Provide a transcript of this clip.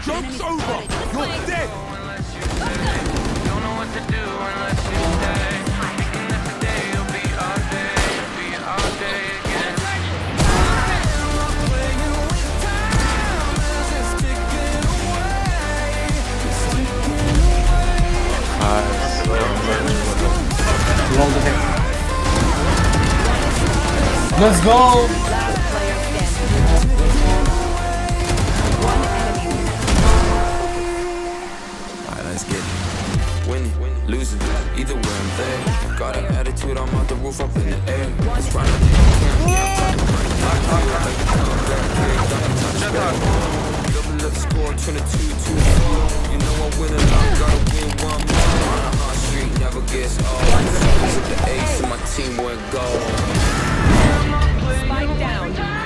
Joke's over! You're dead! Don't know what to do unless you stay. Thinking that today will be our day, be our day again. Let's go! Let's get it. Winning, losing, either way I'm there. Got an attitude, I'm out the roof, up in the air. Just trying to double up score, 22-2. You know I'm winning, I gotta win one more. On a hot street, never gets old. With the ace and my team went gold. Spike down.